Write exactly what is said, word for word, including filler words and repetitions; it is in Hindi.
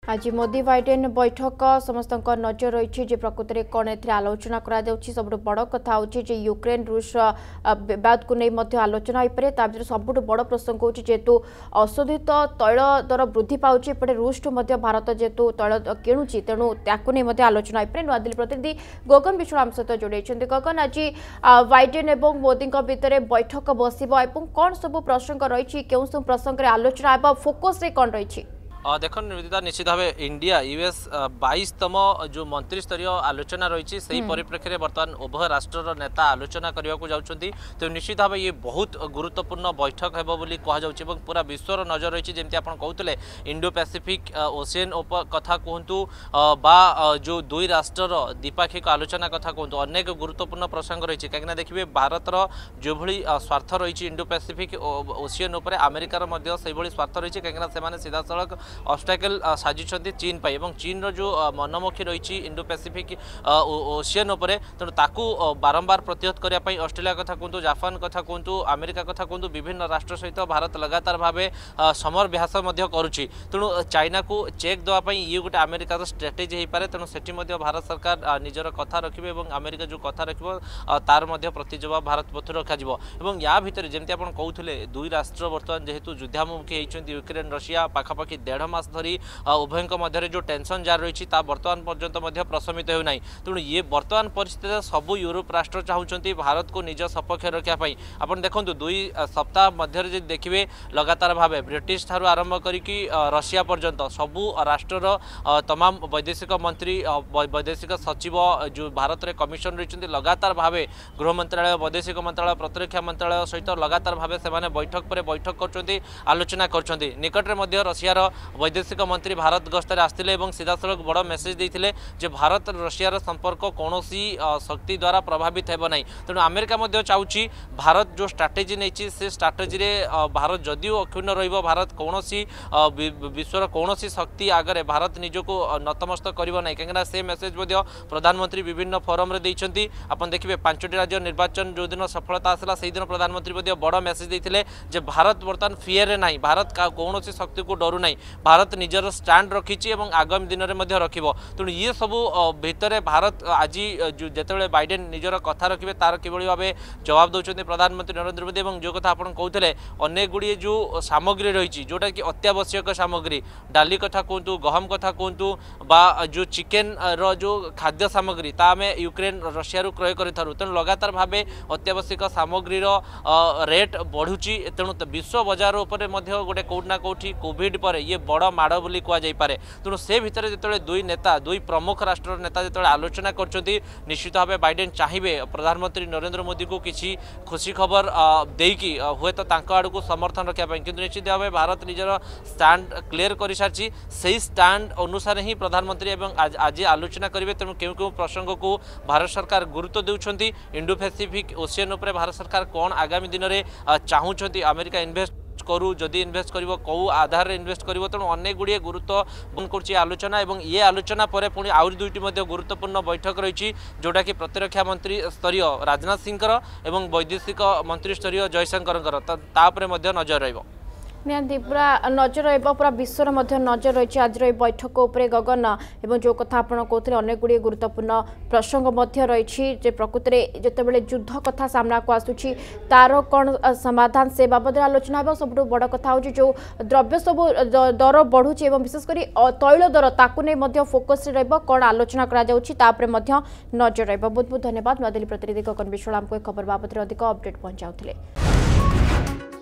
आज मोदी बाइडेन बैठक समस्त नजर रही प्रकृत में कौन ए आलोचना सब बड़ कथा हूँ यूक्रेन रूस विवाद को नहीं आलोचना हो पाए सब बड़ प्रसंग हूँ जेहेतु अशोधित तैल दर वृद्धि पाँच एपटे रूस ठू भारत जेहेतु तैल किणुची तेणु नहीं आलोचना हो पाए नୂଆ दिल्ली प्रतिनिधि गगन विश्व आम सहित जोड़े गगन आज बाइडेन और मोदी भितर बैठक बस कौन सब प्रसंग रही क्यों सब प्रसंग में आलोचना फोकस रे कौन रही देख निवेदिता निश्चित भाव इंडिया यूएस बाईसतम जो मंत्री स्तरीय आलोचना रही से परिप्रेक्षी में बर्तमान उभय राष्ट्र नेता आलोचना करने को जाउछंती तो निश्चित भाव ये बहुत गुरुत्वपूर्ण बैठक हेबो बोली कहा जाउछि एवं पूरा विश्वर नजर रही जमी आप कहते इंडो पैसिफिक ओशियन कथा कहतु बा जो दुई राष्ट्र द्विपाक्षिक आलोचना कथा कहतु अनेक गुरुत्वपूर्ण प्रसंग रही कहीं देखिए भारतर जो भली स्वार्थ रही इंडो पैसिफिक ओशियन उपर अमेरिकार से स्वार्थ रही कहीं सीधा सड़क ऑब्स्टैकल साजिशंती चीन पाई एवं चीन रो जो मनमुखी रही इंडो पैसिफिक ओशियन उपरे तेणु ताकू बारंबार प्रतिहत करने ऑस्ट्रेलिया कथा कहतु जापान कथा कहतु अमेरिका कथा कहतु विभिन्न राष्ट्र सहित भारत लगातार भाव समर व्यास करुच्ची तेणु चाइना को चेक देवाई ये गोटे अमेरिकार स्ट्राटेजी हो पाए तेणु सेठी भारत सरकार निजर कथा रखिए और अमेरिका जो कथा रख तार प्रति जवाब भारत पक्ष रखा या भितर जमी आप कहते दुई राष्ट्र बर्तमान जेहेतु युद्धामुखी होती यूक्रेन रशिया पाखापाखि डेढ़ मास धरी उभय मध्य जो टेंशन जार रही बर्तमान पर्यंत प्रशमित होना तेणु ये बर्तमान परिस्थिति सबू यूरोप राष्ट्र चाहते भारत को निज सपक्ष रखापी आप देखो दुई सप्ताह मध्य देखिए लगातार भाव ब्रिटिश ठारू आरंभ करी रशिया पर्यंत सबू राष्ट्र तमाम वैदेशिक मंत्री वैदेशिक सचिव जो भारत में कमिशन रही लगातार भाव गृह मंत्रालय वैदेशिक मंत्रालय प्रतिरक्षा मंत्रालय सहित लगातार भाव से बैठक पर बैठक कर आलोचना कर निकट में रशियार वैदेशिक मंत्री भारत गस्तर आसते सीधा सड़क बड़ मेसेज देते जे भारत रशियार संपर्क कौन शक्ति द्वारा प्रभावित होना तेणु अमेरिका चाहूँगी भारत जो स्ट्राटेजी नहीं से स्ट्राटेजी भारत जदिव अक्षुण्ण रहिबो भारत कौन विश्वर कौन शक्ति आगे भारत निजको नतमस्त करिबो नै कहीं से मेसेज प्रधानमंत्री विभिन्न फोरम रे देइछंती आपन देखिए पांचटी राज्य निर्वाचन जो दिन सफलता आसला से दिन प्रधानमंत्री बड़ मेसेज देते जे भारत बर्तमान फियर ना भारत कौन शक्ति को डरू ना भारत निजर स्टैंड रखी आगामी दिन में रखिबो तेणु ये सबू भितर भारत आज जिते बाइडेन निजर कथा रखिए तार कि भाव जवाब दौरान प्रधानमंत्री नरेंद्र मोदी और जो कथा आप कहते अनेक गुड़िए जो सामग्री रही जोटा कि अत्यावश्यक सामग्री डाली कथा कहतु गहम कथा कहतु बा जो चिकेन रो जो खाद्य सामग्री ता आम यूक्रेन रशिया क्रय करूँ तेणु लगातार भाव अत्यावश्यक सामग्री रेट बढ़ुची तेणु विश्व बजार उपर गोटे कौटना कौटी कोविड पर ये बड़ माड़ बोली कहुपे तेणु से भितर जो दुई नेता दुई प्रमुख राष्ट्र नेता जो आलोचना कर निश्चित भाव बाइडेन चाहिए प्रधानमंत्री नरेंद्र मोदी को किसी खुशी खबर देकी हुए तो आड़ को समर्थन रखापी कि निश्चित भाव भारत निजर स्टैंड क्लीयर कर सारी से स्टैंड अनुसार ही प्रधानमंत्री आज आलोचना करेंगे तेणु क्यों क्यों प्रसंग को भारत सरकार गुरुत्व देउछंती इंडो पैसिफिक ओशियन उपर भारत सरकार कौन आगामी दिन में चाहूँगी अमेरिका इन्वेस्ट करू जदि इन्वेस्ट करिवो कौ आधार इन्वेस्ट करिवो तेणु अनेक गुड़िए गुरुत्व कर आलोचना और ये आलोचना पर पुणी आउरी दुईटी गुरुत्वपूर्ण बैठक रही जोटा कि प्रतिरक्षा मंत्री स्तरीय राजनाथ सिंह एवं वैदेशिक मंत्री स्तरीय जयशंकर तापर नजर रहिबो निहांती पूरा नजर रहा पूरा विश्वर नजर रही आज बैठक उपर गगन एवं जो कथा आप कहते अनेक गुड़िए गुरुत्वपूर्ण प्रसंग रही प्रकृत में जितेबाला युद्ध कथा सामना को आसूची तार कौन समाधान से बाबद आलोचना हो सब बड़ कथा हो जो द्रव्य सब दर बढ़ुची विशेषकर तैल दर ताकू नहीं फोकस कौन आलोचना कर नजर रहा बहुत बहुत धन्यवाद नୂଆ दिल्ली प्रतिनिधि गगन विश्व आमको खबर बाबद अधिक अपडेट पहुंचाऊे।